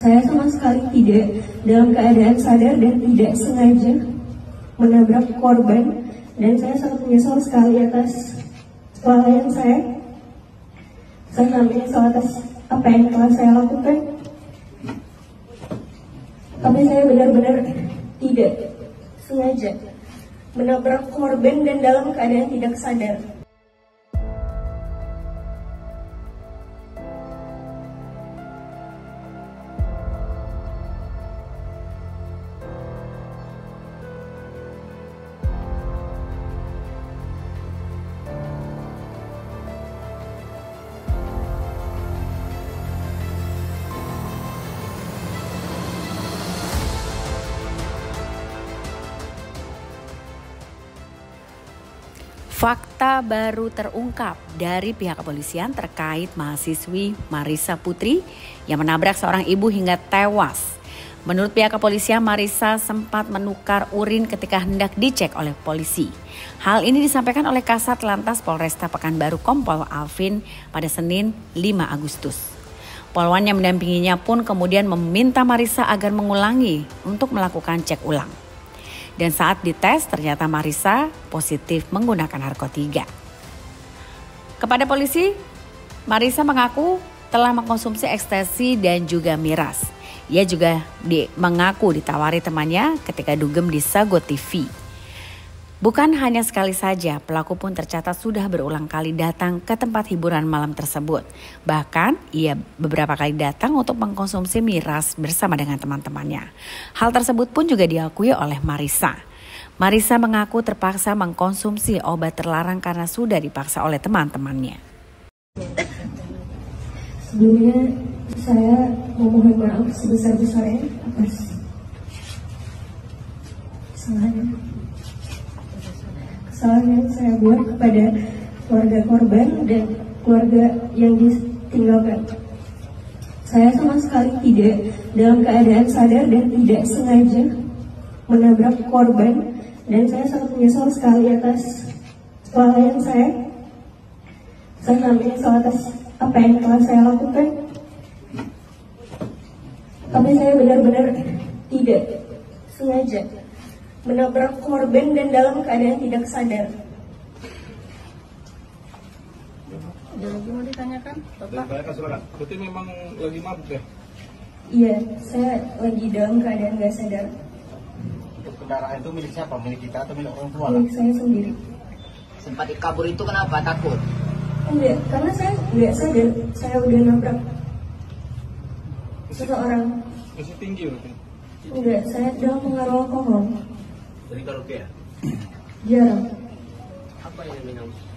Saya sama sekali tidak dalam keadaan sadar dan tidak sengaja menabrak korban, dan saya sangat menyesal sekali atas kelalaian saya. Saya sangat menyesal atas apa yang telah saya lakukan. Tapi saya benar-benar tidak sengaja menabrak korban dan dalam keadaan tidak sadar. Fakta baru terungkap dari pihak kepolisian terkait mahasiswi Marissa Putri yang menabrak seorang ibu hingga tewas. Menurut pihak kepolisian, Marissa sempat menukar urin ketika hendak dicek oleh polisi. Hal ini disampaikan oleh Kasat Lantas Polresta Pekanbaru Kompol Alvin pada Senin 5 Agustus. Polwan yang mendampinginya pun kemudian meminta Marissa agar mengulangi untuk melakukan cek ulang. Dan saat dites ternyata Marissa positif menggunakan narkotika. Kepada polisi, Marissa mengaku telah mengkonsumsi ekstasi dan juga miras. Ia juga mengaku ditawari temannya ketika dugem di Sago TV. Bukan hanya sekali saja, pelaku pun tercatat sudah berulang kali datang ke tempat hiburan malam tersebut. Bahkan ia beberapa kali datang untuk mengkonsumsi miras bersama dengan teman-temannya. Hal tersebut pun juga diakui oleh Marissa. Marissa mengaku terpaksa mengkonsumsi obat terlarang karena sudah dipaksa oleh teman-temannya. Sebelumnya saya memohon maaf sebesar-besarnya atas kesalahan yang saya buat kepada keluarga korban dan keluarga yang ditinggalkan. Saya sama sekali tidak dalam keadaan sadar dan tidak sengaja menabrak korban, dan saya sangat menyesal sekali atas kelalaian saya. Saya sangat menyesal atas apa yang telah saya lakukan. Tapi saya benar-benar tidak sengaja menabrak korban dan dalam keadaan tidak sadar. Ada lagi mau ditanyakan, Bapak? Berarti memang lagi mabuk ya? Iya, saya lagi dalam keadaan gak sadar. Itu kendaraan itu milik siapa? Milik kita atau milik orang tua? Milik saya sendiri. Sempat kabur itu kenapa? Takut? Enggak, karena saya nggak sadar saya udah nabrak seseorang. Masih tinggi berarti? Enggak, saya dalam pengaruh alkohol. Jadi karaoke ya? Jarang. Apa yang minum?